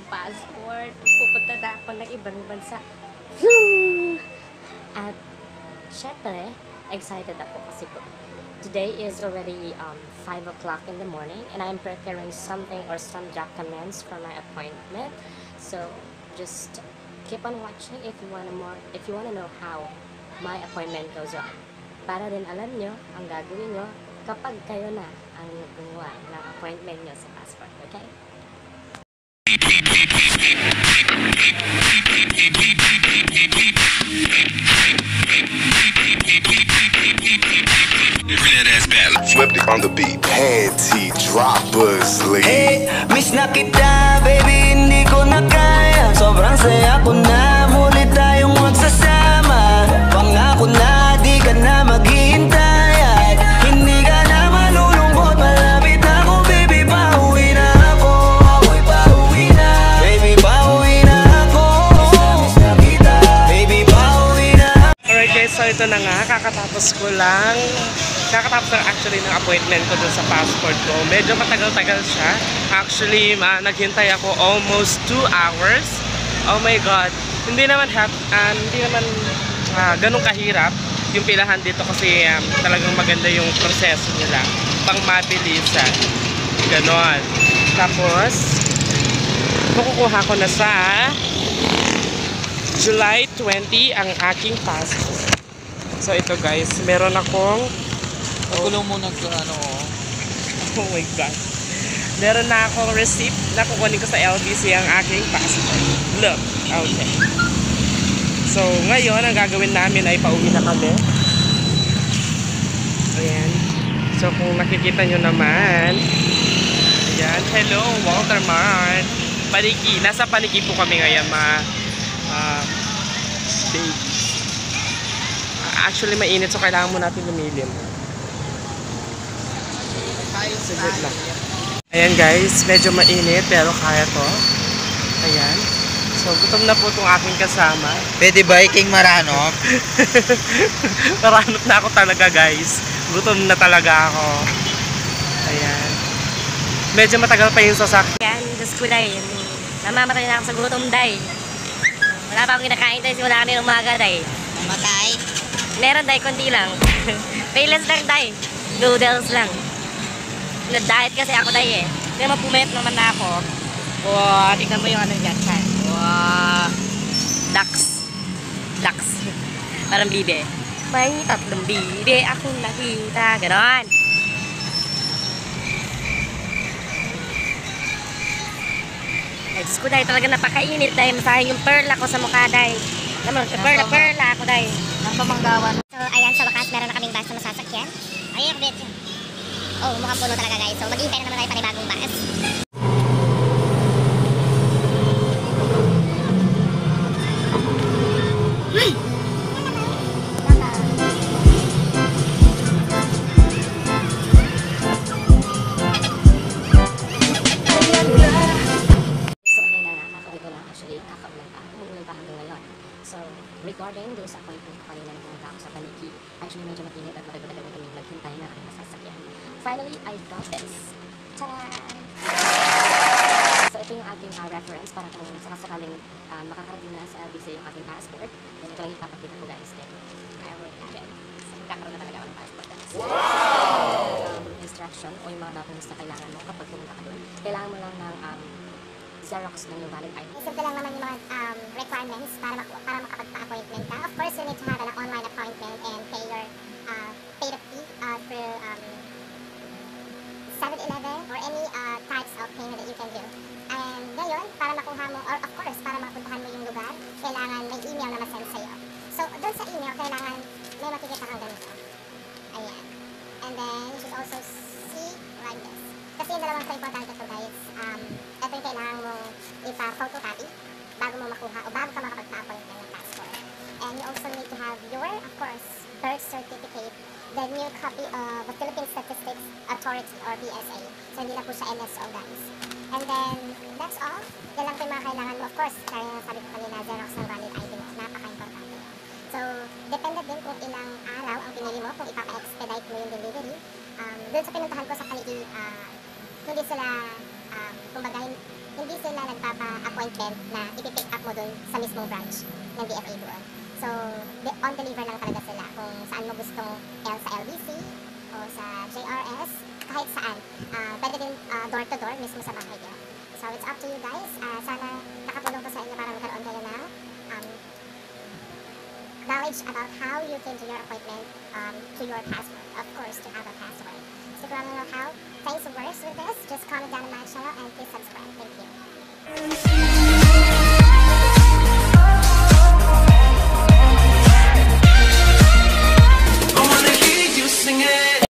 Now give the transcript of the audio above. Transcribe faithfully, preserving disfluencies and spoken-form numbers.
passport. Pupunta na ako ng ibang bansa. At syempre, excited ako kasi po. Today is already um, five o'clock in the morning and I'm preparing something or some documents for my appointment. So, just keep on watching if you wanna more, if you wanna know how my appointment goes on. Para din alam nyo ang gagawin nyo kapag kayo na ang gumawa ng appointment nyo sa passport, okay? Flipped it on the beat. Panty droppers, lead. Hey, miss na kita, baby, hindi ko na kaya. Sobrang saya ko na, muli tayong magsasama. Pangako na, di ka na maghihintay. At hindi ka na malulungkot, malapit ako, baby, pauwi na ako. Ako'y pauwi na, baby, pauwi na ako. Miss na kita, baby, pauwi na. Alright guys, so ito na nga, kakatapos ko lang. Kakatapos lang actually ng appointment ko dun sa passport ko. Medyo matagal-tagal siya. Actually, uh, naghintay ako almost two hours. Oh my God. Hindi naman, hap, uh, hindi naman uh, ganun kahirap yung pilahan dito kasi um, talagang maganda yung proseso nila. Pang mabilisan. Ganon. Tapos, makukuha ko na sa July twentieth ang aking passport. So ito guys, meron akong Nakulong mo nag ano. Oh my God. Meron na akong receipt na kukunin ko sa L B C ang aking passport. Look. Okay. So, ngayon, ang gagawin namin ay pauwi na kami. Ayan. So, kung nakikita nyo naman. Ayan. Hello, Walter Mart. Paniki. Nasa Paniki po kami ngayon, mga uh, babies. Actually, mainit. So, kailangan mo natin lumilim. Sigit lang. Ayan guys, medyo mainit pero kaya to. Ayan. So gutom na po itong aking kasama. Pwede biking maranop? Maranop na ako talaga guys. Gutom na talaga ako. Ayan. Medyo matagal pa yung sasakyan. Yan, Diyos ko day. Namamatay na ako sa gutom day. Wala pa akong kinakain day, wala kami umaga day. Mamatay? Meron day, konti lang. Payless lang day. Noodles lang. Na-diet kasi ako day eh. Kaya mapumayat naman na ako. Wow, tignan mo yung ano dyan. Wow. Ducks. Ducks. Parang bibe. May tatlong bibe akong nakita. Ganon. Ay, Diyos ko day, talaga napakainit day. Masayang yung pearl ako sa mukha day. Alam mo, pearl na pearl ako day. Ang pamanggawan. So, ayan, sa wakas, meron na kaming bus na masasakyan. Ayan, kabit yun. Oh, mukhang puno talaga guys. So, mag-iintay na naman tayo panibagong bus. Hmm! So, ayun na nga. Nakakawin ko lang actually. Kakaulan pa. Umuulan pa hanggang ngayon. So, regarding doon sa appointment ko kanina na pumunta ako sa Paniki, actually medyo matinit at matagal-tagal kami naghintay na ang masasakyan. Finally, I got this. Ta-da! So, ito yung aking uh, reference para kung sakasakaling uh, makakarating na sa L B C yung aking passport. Then, ito lang yung papakita ko guys. Then, I will have it. So, magkakaroon na talaga ako ng passport guys. Wow! Um, instruction o yung mga documents na kailangan mo kapag pumunta ka doon. Kailangan mo lang ng um, Xerox ng yung valid I D. Simple lang naman yung mga um, requirements para, mak para makapagpa-appointment ka. Of course, you need to have an online appointment and pay your uh, pay the fee uh, through um, seven eleven or any uh, types of payment that you can do. And ngayon, para makuha mo, or of course, para mapuntahan mo yung lugar, kailangan may email na masend sa'yo. So, doon sa email, kailangan may makikita kang ganito. Ayan. And then, you should also see like this. Kasi yung dalawang ka-importante ito guys, um, ito yung kailangan mong ipa-photocopy bago mo makuha o bago ka makapagpa-appointment ng passport. And you also need to have your, of course, birth certificate, the new copy of the Philippine Statistics Authority or P S A. So, hindi na po siya M S O guys. And then, that's all. Yan lang po yung mga kailangan mo. Of course, kaya sabi ko kanina, Xerox ng valid I D mo. Napaka-importante yun. So, depende din kung ilang araw ang pinili mo, kung ipapa-expedite mo yung delivery. Um, doon sa pinuntahan ko sa Paniki, uh, hindi sila, um, kumbaga, hindi sila nagpapa-appointment na ipipick up mo dun sa mismong branch ng D F A doon. So, de- on deliver lang talaga sila kung saan mo gustong L sa L B C o sa J R S, kahit saan. Uh, pwede din uh, door to door mismo sa bahay niya. So, it's up to you guys. Uh, sana nakatulong ko sa inyo para magkaroon kayo na um, knowledge about how you can do your appointment um, to your password. Of course, to have a password. So, kung ano how, thanks for